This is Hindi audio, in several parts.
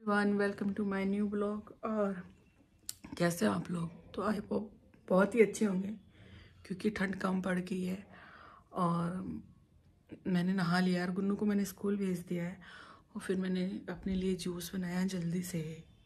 One welcome to my new blog. और कैसे हैं आप लोग? तो आई होप बहुत ही अच्छे होंगे क्योंकि ठंड कम पड़ गई है। और मैंने नहा लिया और गुन्नू को मैंने स्कूल भेज दिया है। और फिर मैंने अपने लिए जूस बनाया जल्दी से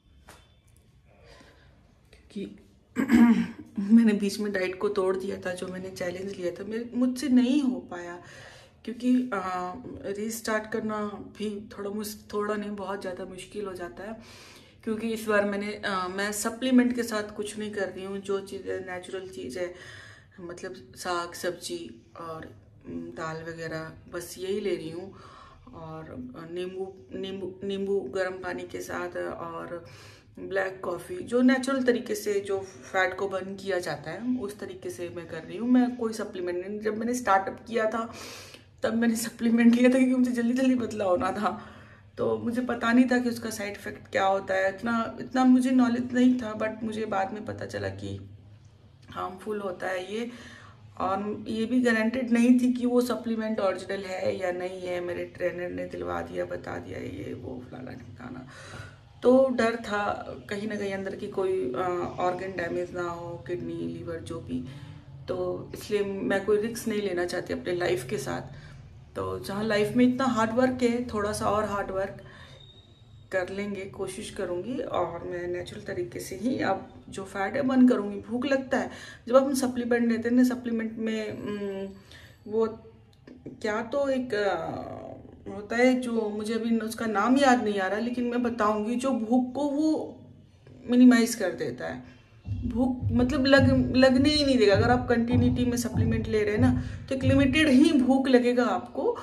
क्योंकि मैंने बीच में डाइट को तोड़ दिया था। जो मैंने चैलेंज लिया था मुझसे नहीं हो पाया क्योंकि रीस्टार्ट करना भी थोड़ा नहीं बहुत ज़्यादा मुश्किल हो जाता है। क्योंकि इस बार मैं सप्लीमेंट के साथ कुछ नहीं कर रही हूँ। जो चीज़ नेचुरल चीज़ है, मतलब साग सब्जी और दाल वगैरह, बस यही ले रही हूँ। और नींबू नींबू नींबू गर्म पानी के साथ और ब्लैक कॉफ़ी, जो नेचुरल तरीके से जो फैट को बर्न किया जाता है उस तरीके से मैं कर रही हूँ। मैं कोई सप्लीमेंट नहीं। जब मैंने स्टार्टअप किया था तब मैंने सप्लीमेंट लिया था क्योंकि मुझे जल्दी जल्दी पतला होना था। तो मुझे पता नहीं था कि उसका साइड इफ़ेक्ट क्या होता है। इतना इतना मुझे नॉलेज नहीं था, बट मुझे बाद में पता चला कि हार्मफुल होता है ये। और ये भी गारंटेड नहीं थी कि वो सप्लीमेंट ओरिजिनल है या नहीं है। मेरे ट्रेनर ने दिलवा दिया, बता दिया ये वो फलाना ठिकाना। तो डर था कहीं ना कहीं अंदर की कोई ऑर्गन डैमेज ना हो, किडनी लीवर जो भी। तो इसलिए मैं कोई रिस्क नहीं लेना चाहती अपने लाइफ के साथ। तो जहाँ लाइफ में इतना हार्ड वर्क है, थोड़ा सा और हार्ड वर्क कर लेंगे, कोशिश करूँगी। और मैं नेचुरल तरीके से ही अब जो फैट है बर्न करूँगी। भूख लगता है जब हम सप्लीमेंट लेते हैं ना, सप्लीमेंट में वो क्या तो एक होता है, जो मुझे अभी उसका नाम याद नहीं आ रहा, लेकिन मैं बताऊंगी, जो भूख को वो मिनिमाइज कर देता है। भूख मतलब लगने ही नहीं देगा। अगर आप कंटिन्यूटी में सप्लीमेंट ले रहे हैं ना, तो एक लिमिटेड ही भूख लगेगा आपको।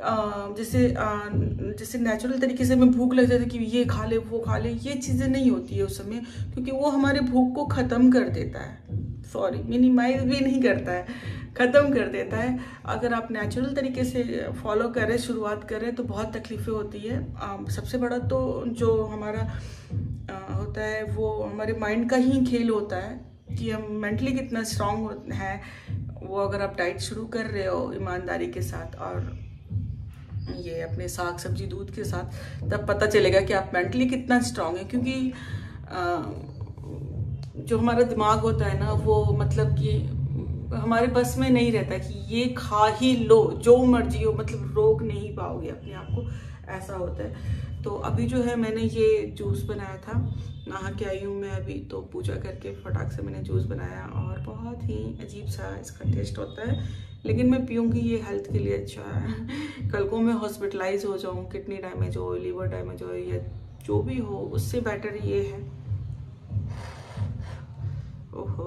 जैसे नेचुरल तरीके से हमें भूख लग जाती है कि ये खा ले वो खा ले, ये चीज़ें नहीं होती है उस समय, क्योंकि वो हमारे भूख को ख़त्म कर देता है। सॉरी, मिनिमाइज भी नहीं करता है, ख़त्म कर देता है। अगर आप नेचुरल तरीके से फॉलो करें, शुरुआत करें, तो बहुत तकलीफ़ें होती है। सबसे बड़ा तो जो हमारा होता है वो हमारे माइंड का ही खेल होता है कि हम मेंटली कितना स्ट्रांग हैं। वो अगर आप डाइट शुरू कर रहे हो ईमानदारी के साथ और ये अपने साग सब्जी दूध के साथ, तब पता चलेगा कि आप मेंटली कितना स्ट्रांग है। क्योंकि जो हमारा दिमाग होता है ना, वो मतलब कि हमारे बस में नहीं रहता कि ये खा ही लो, जो मर्जी हो, मतलब रोक नहीं पाओगे अपने आप को, ऐसा होता है। तो अभी जो है मैंने ये जूस बनाया था, नहा के आई हूँ मैं अभी, तो पूजा करके फटाक से मैंने जूस बनाया और बहुत ही अजीब सा इसका टेस्ट होता है, लेकिन मैं पीऊँगी, ये हेल्थ के लिए अच्छा है। कल को मैं हॉस्पिटलाइज हो जाऊँ, किडनी डैमेज हो, लीवर डैमेज हो, या जो भी हो, उससे बेटर ये है। ओहो,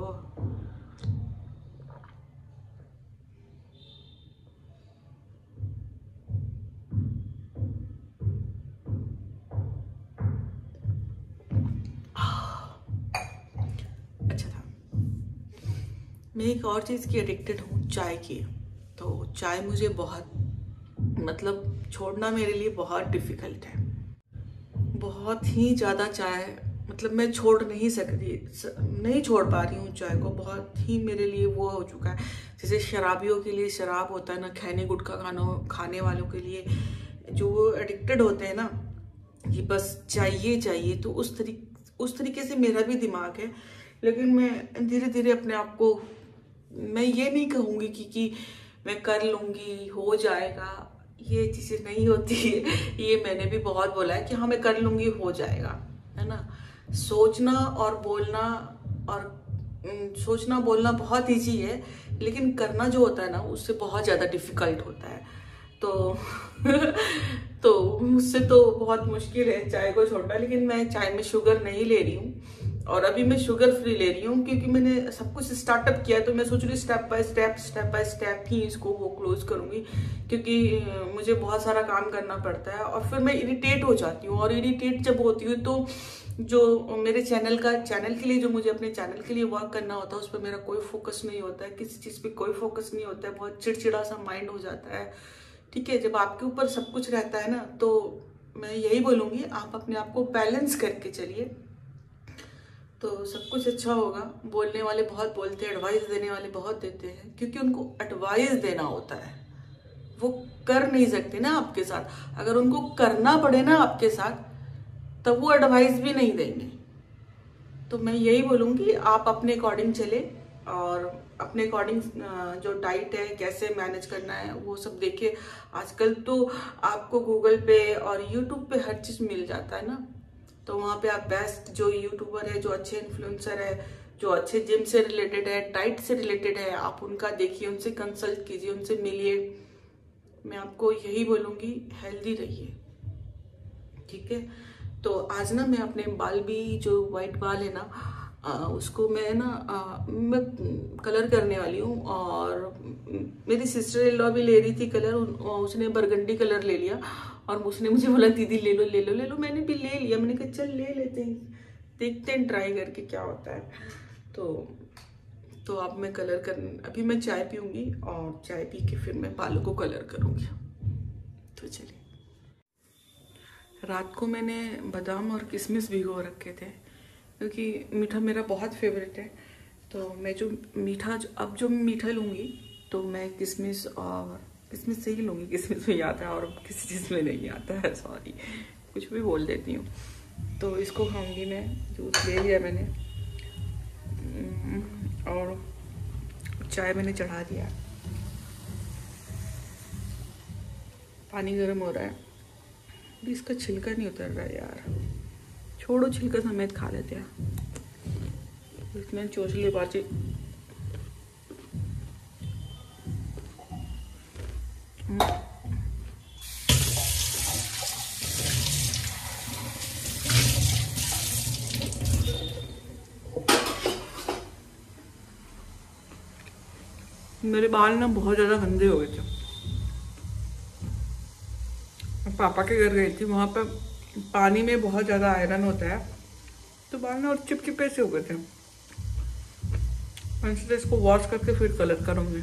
अच्छा था। मैं एक और चीज़ की एडिक्टेड हूँ, चाय की। तो चाय मुझे बहुत, मतलब छोड़ना मेरे लिए बहुत डिफ़िकल्ट है। बहुत ही ज़्यादा चाय, मतलब मैं छोड़ नहीं सकती, नहीं छोड़ पा रही हूँ चाय को। बहुत ही मेरे लिए वो हो चुका है। जैसे शराबियों के लिए शराब होता है ना, खैनी गुटखा खाने वालों के लिए, जो वो एडिक्टेड होते हैं ना कि बस चाहिए चाहिए, तो उस तरीके से मेरा भी दिमाग है। लेकिन मैं धीरे धीरे अपने आप को, मैं ये नहीं कहूँगी कि मैं कर लूँगी, हो जाएगा, ये चीज़ें नहीं होती है। ये मैंने भी बहुत बोला है कि हाँ मैं कर लूँगी, हो जाएगा, है ना। सोचना और बोलना, और सोचना बोलना बहुत ईजी है, लेकिन करना जो होता है ना, उससे बहुत ज़्यादा डिफ़िकल्ट होता है। तो तो मुझसे तो बहुत मुश्किल है चाय को छोड़ना। लेकिन मैं चाय में शुगर नहीं ले रही हूँ, और अभी मैं शुगर फ्री ले रही हूँ क्योंकि मैंने सब कुछ स्टार्टअप किया है। तो मैं सोच रही हूँ स्टेप बाय स्टेप ही इसको वो क्लोज करूँगी, क्योंकि मुझे बहुत सारा काम करना पड़ता है और फिर मैं इरिटेट हो जाती हूँ। और इरिटेट जब होती हूँ तो जो मेरे चैनल के लिए, जो मुझे अपने चैनल के लिए वर्क करना होता है, उस पर मेरा कोई फोकस नहीं होता है, किसी चीज़ पे कोई फोकस नहीं होता है, बहुत चिड़चिड़ा सा माइंड हो जाता है। ठीक है, जब आपके ऊपर सब कुछ रहता है ना, तो मैं यही बोलूँगी, आप अपने आप को बैलेंस करके चलिए, तो सब कुछ अच्छा होगा। बोलने वाले बहुत बोलते हैं, एडवाइस देने वाले बहुत देते हैं, क्योंकि उनको एडवाइस देना होता है, वो कर नहीं सकते ना आपके साथ। अगर उनको करना पड़े ना आपके साथ, तब वो एडवाइस भी नहीं देंगे। तो मैं यही बोलूँगी आप अपने अकॉर्डिंग चले और अपने अकॉर्डिंग जो डाइट है कैसे मैनेज करना है वो सब देखिए। आजकल तो आपको गूगल पे और यूट्यूब पे हर चीज़ मिल जाता है ना, तो वहाँ पे आप बेस्ट जो यूट्यूबर है, जो अच्छे इन्फ्लुएंसर है, जो अच्छे जिम से रिलेटेड है, डाइट से रिलेटेड है, आप उनका देखिए, उनसे कंसल्ट कीजिए, उनसे मिलिए। मैं आपको यही बोलूँगी हेल्दी रहिए, ठीक है। तो आज ना मैं अपने बाल भी, जो वाइट बाल है ना, उसको मैं ना मैं कलर करने वाली हूँ। और मेरी सिस्टर इन लॉ भी ले रही थी कलर, उसने बरगंडी कलर ले लिया और उसने मुझे बोला दीदी ले लो ले लो ले लो। मैंने भी ले लिया, मैंने कहा चल ले लेते हैं, देखते हैं ट्राई करके क्या होता है। तो अब मैं कलर कर, अभी मैं चाय पीऊँगी और चाय पी के फिर मैं बालों को कलर करूँगी। तो चलिए, रात को मैंने बादाम और किशमिश भिगो रखे थे क्योंकि मीठा मेरा बहुत फेवरेट है। तो मैं जो मीठा अब जो मीठा लूँगी तो मैं किशमिश और किशमिश से ही लूँगी। किशमिश में आता है और किसी चीज़ में नहीं आता है, सॉरी कुछ भी बोल देती हूँ। तो इसको खाऊंगी मैं। जूस ले लिया मैंने और चाय मैंने चढ़ा दिया, पानी गर्म हो रहा है। अभी इसका छिलका नहीं उतर रहा है यार, छोड़ो, छिलका समेत खा लेते हैं। इसमें चोचले बाची मेरे बाल ना बहुत ज़्यादा गंदे हो गए थे। पापा के घर गई थी, वहाँ पर पानी में बहुत ज़्यादा आयरन होता है, तो बाल ना और चिपचिपे से हो गए थे। इसलिए इसको वॉश करके फिर कलर करूँगी।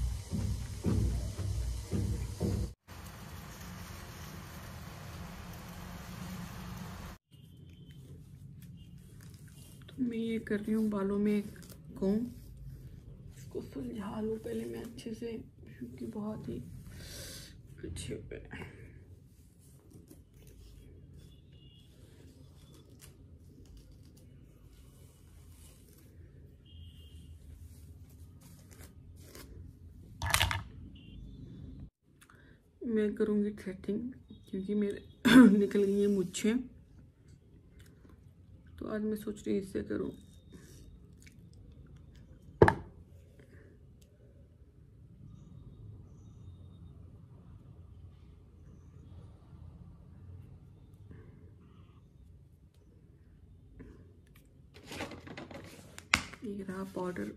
तो मैं ये कर रही हूँ बालों में कोम, इसको सुलझा लूँ पहले मैं अच्छे से क्योंकि बहुत ही अच्छे पे। मैं करूँगी थ्रेडिंग क्योंकि मेरे निकल गई है मुझे, तो आज मैं सोच रही हूँ इससे करूँ। ये रहा पाउडर,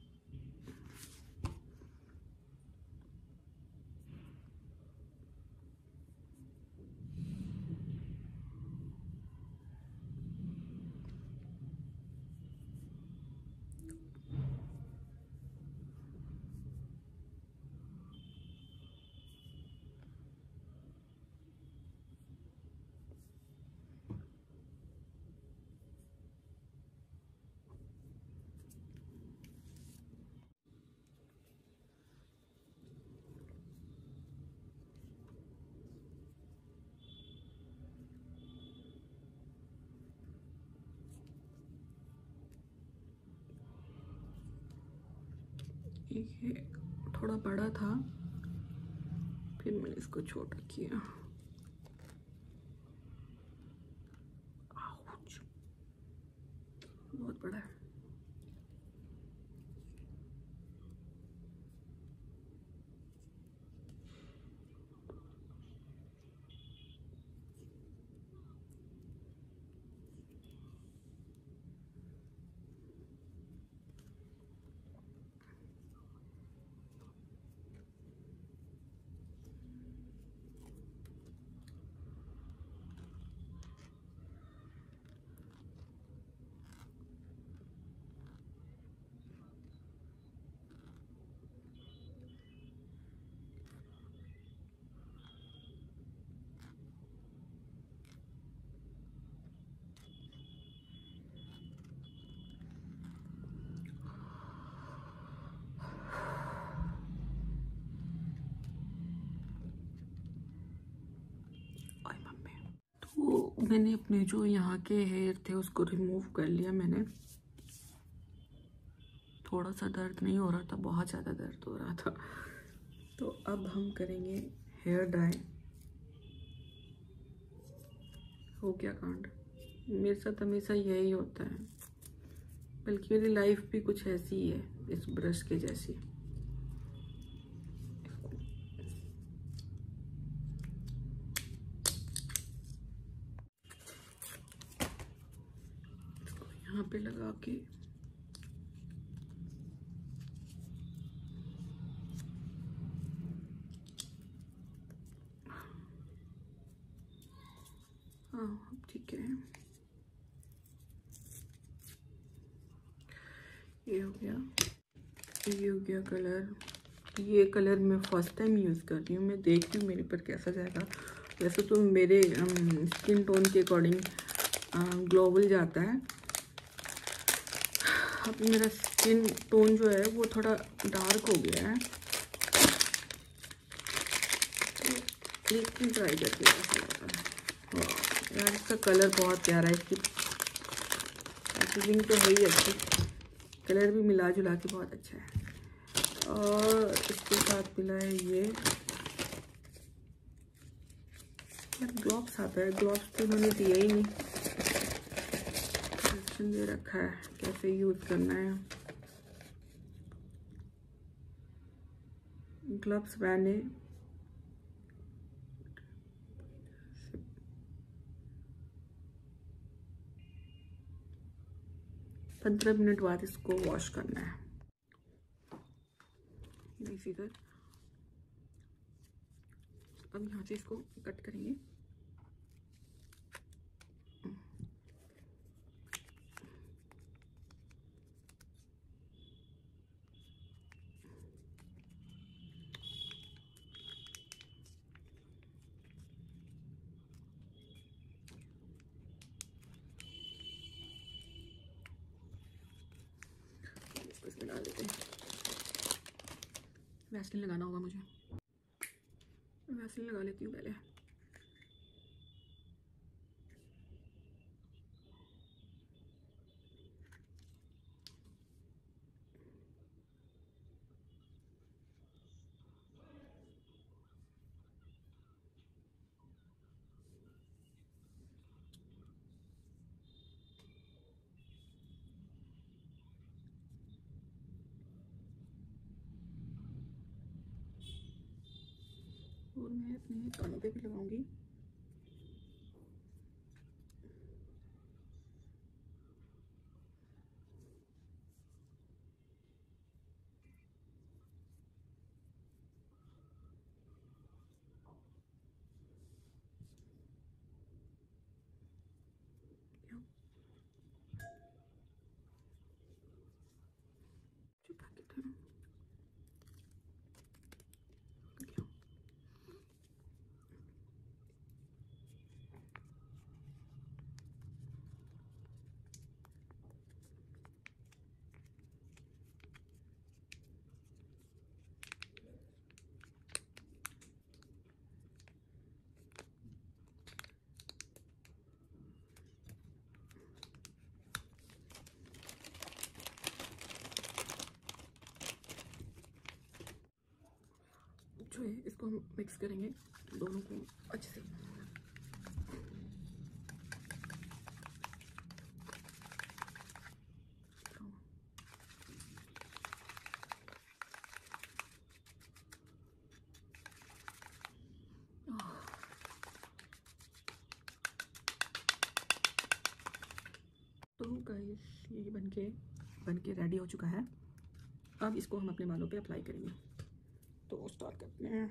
ये थोड़ा बड़ा था फिर मैंने इसको छोटा किया। आउच, बहुत बड़ा है। मैंने अपने जो यहाँ के हेयर थे उसको रिमूव कर लिया मैंने। थोड़ा सा दर्द नहीं हो रहा था, बहुत ज़्यादा दर्द हो रहा था। तो अब हम करेंगे हेयर ड्राई। हो गया कांड। मेरे साथ हमेशा यही होता है, बल्कि मेरी लाइफ भी कुछ ऐसी ही है, इस ब्रश के जैसी। यहाँ पे लगा के हाँ ठीक है, ये हो गया। ये हो गया कलर। ये कलर मैं फर्स्ट टाइम यूज़ कर रही हूँ, मैं देखती हूँ मेरे पर कैसा जाएगा। वैसे तो मेरे स्किन टोन के अकॉर्डिंग ग्लोबल जाता है। अब मेरा स्किन टोन जो है वो थोड़ा डार्क हो गया है, तो एक भी ट्राई करके कैसा लगा। वाह यार, इसका कलर बहुत प्यारा है, इसकी पैकेजिंग तो है ही अच्छी, कलर भी मिला जुला के बहुत अच्छा है। और इसके साथ मिला है ये यार ग्लोव्स आता है, ग्लोव्स तो उन्होंने दिया ही नहीं, इंस्ट्रक्शन दे रखा है कैसे यूज़ करना है। ग्लव्स पहने 15 मिनट बाद इसको वॉश करना है। इसी तरह अब यहाँ से इसको कट करेंगे। इसमें डाल देते हैं, वैसलीन लगाना होगा मुझे, वैसलीन लगा लेती हूँ पहले। और मैं अपने कानों पे भी लगाऊंगी। जो है इसको हम मिक्स करेंगे दोनों को अच्छे से। तो गाइस ये बनके रेडी हो चुका है। अब इसको हम अपने बालों पे अप्लाई करेंगे, तो स्टार्ट करते हैं।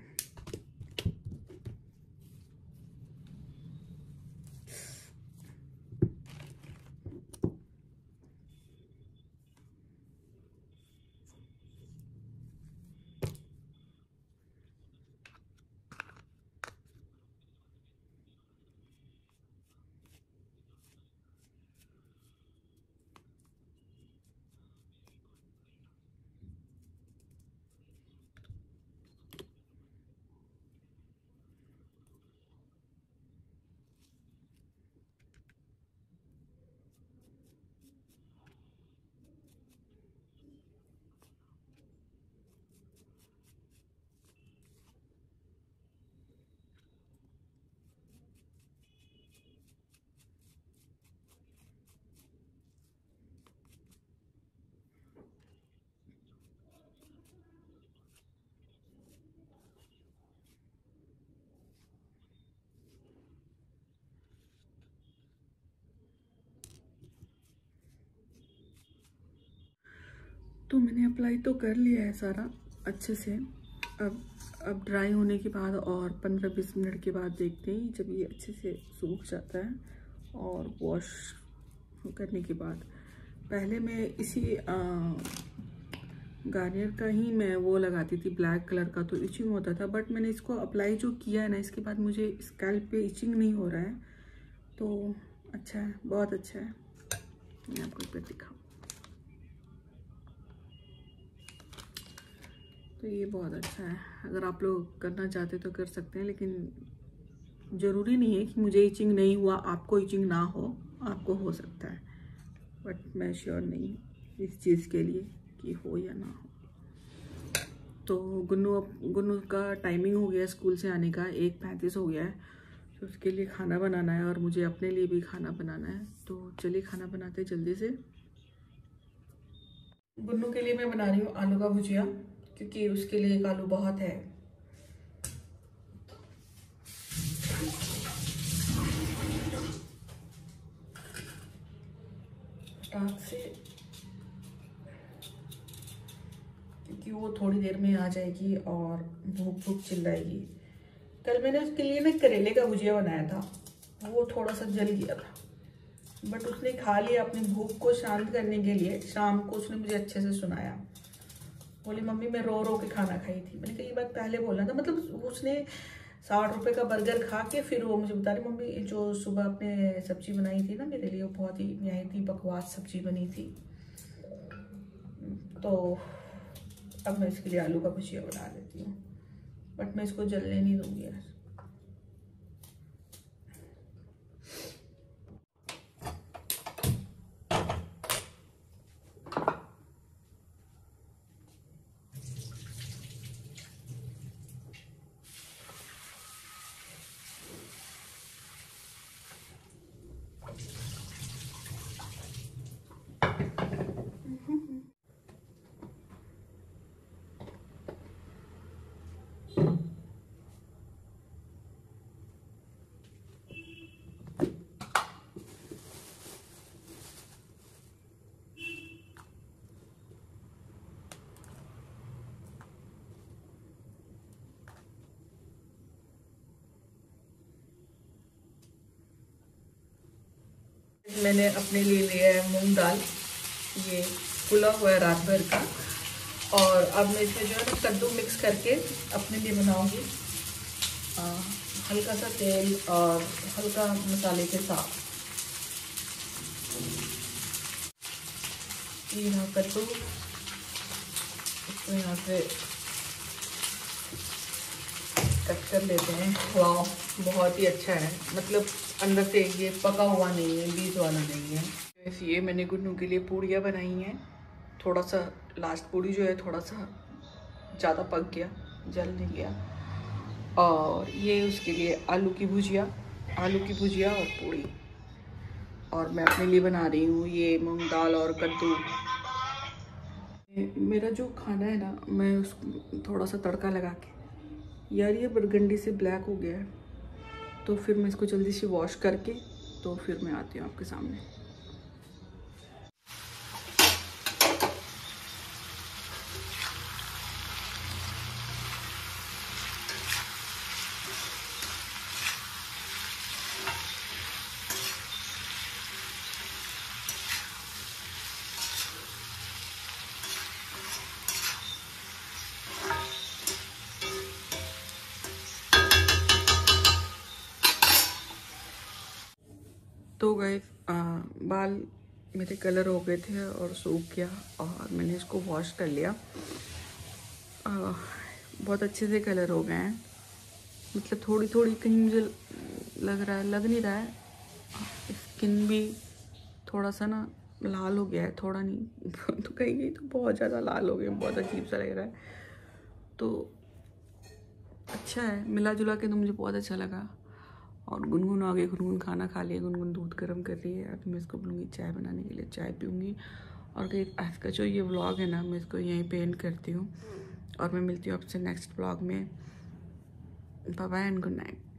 तो मैंने अप्लाई तो कर लिया है सारा अच्छे से। अब ड्राई होने के बाद और 15-20 मिनट के बाद देखते हैं जब ये अच्छे से सूख जाता है। और वॉश करने के बाद पहले मैं इसी गार्नियर का ही मैं वो लगाती थी ब्लैक कलर का, तो इचिंग होता था। बट मैंने इसको अप्लाई जो किया है ना, इसके बाद मुझे स्कैल्प पे इचिंग नहीं हो रहा है, तो अच्छा है, बहुत अच्छा है। मैं आपको एक बार दिखाऊं तो ये बहुत अच्छा है। अगर आप लोग करना चाहते तो कर सकते हैं, लेकिन ज़रूरी नहीं है कि मुझे इचिंग नहीं हुआ आपको इचिंग ना हो, आपको हो सकता है। बट मैं श्योर नहीं इस चीज़ के लिए कि हो या ना हो। तो गुन्नू का टाइमिंग हो गया स्कूल से आने का, 1:35 हो गया है। तो उसके लिए खाना बनाना है और मुझे अपने लिए भी खाना बनाना है। तो चलिए खाना बनाते हैं जल्दी से। गुन्नू के लिए मैं बना रही हूँ आलू का भुजिया, क्योंकि उसके लिए एक आलू बहुत है। स्टार्ट से, क्योंकि वो थोड़ी देर में आ जाएगी और भूख चिल्लाएगी। कल मैंने उसके लिए ना करेले का भुजिया बनाया था, वो थोड़ा सा जल गया था, बट उसने खा लिया अपनी भूख को शांत करने के लिए। शाम को उसने मुझे अच्छे से सुनाया, बोली मम्मी मैं रो रो के खाना खाई थी। मैंने कहा ये बात पहले बोलना था। मतलब उसने 60 रुपए का बर्गर खा के फिर वो मुझे बता रही मम्मी जो सुबह आपने सब्जी बनाई थी ना मेरे लिए, वो बहुत ही निहायती बकवास सब्जी बनी थी। तो अब मैं इसके लिए आलू का भुजिया बना लेती हूँ, बट मैं इसको जलने नहीं दूंगी यार। मैंने अपने लिए लिया है मूंग दाल, ये फुला हुआ है रात भर का। और अब मैं इसमें जो है ना कद्दू मिक्स करके अपने लिए बनाऊंगी, हल्का सा तेल और हल्का मसाले के साथ। ये यहाँ कद्दू, इसको यहाँ से कट कर लेते हैं। वाह बहुत ही अच्छा है, मतलब अंदर से ये पका हुआ नहीं है, बीज वाला नहीं है। वैसे ये मैंने गुन्नू के लिए पूड़ियाँ बनाई हैं। थोड़ा सा लास्ट पूड़ी जो है थोड़ा सा ज़्यादा पक गया, जल नहीं गया। और ये उसके लिए आलू की भुजिया और पूड़ी। और मैं अपने लिए बना रही हूँ ये मूंग दाल और कद्दू। मेरा जो खाना है ना, मैं उसको थोड़ा सा तड़का लगा के, यार ये बरगंडी से ब्लैक हो गया है, तो फिर मैं इसको जल्दी से वॉश करके तो फिर मैं आती हूँ आपके सामने। तो गाइस बाल मेरे कलर हो गए थे और सूख गया, और मैंने इसको वॉश कर लिया। बहुत अच्छे से कलर हो गए हैं। मतलब थोड़ी थोड़ी कहीं मुझे लग नहीं रहा है, स्किन भी थोड़ा सा ना लाल हो गया है, थोड़ा नहीं तो कहीं तो बहुत ज़्यादा लाल हो गया, बहुत अजीब सा लग रहा है। तो अच्छा है, मिला जुला के तो मुझे बहुत अच्छा लगा। और गुनगुन आ गई, गुनगुन खाना खा लिया, गुनगुन दूध गर्म कर रही है। अब मैं इसको बोलूँगी चाय बनाने के लिए, चाय पीऊँगी। और आज का जो ये व्लॉग है ना, मैं इसको यहीं पे एंड करती हूँ, और मैं मिलती हूँ आपसे नेक्स्ट व्लॉग में। Bye bye and good night.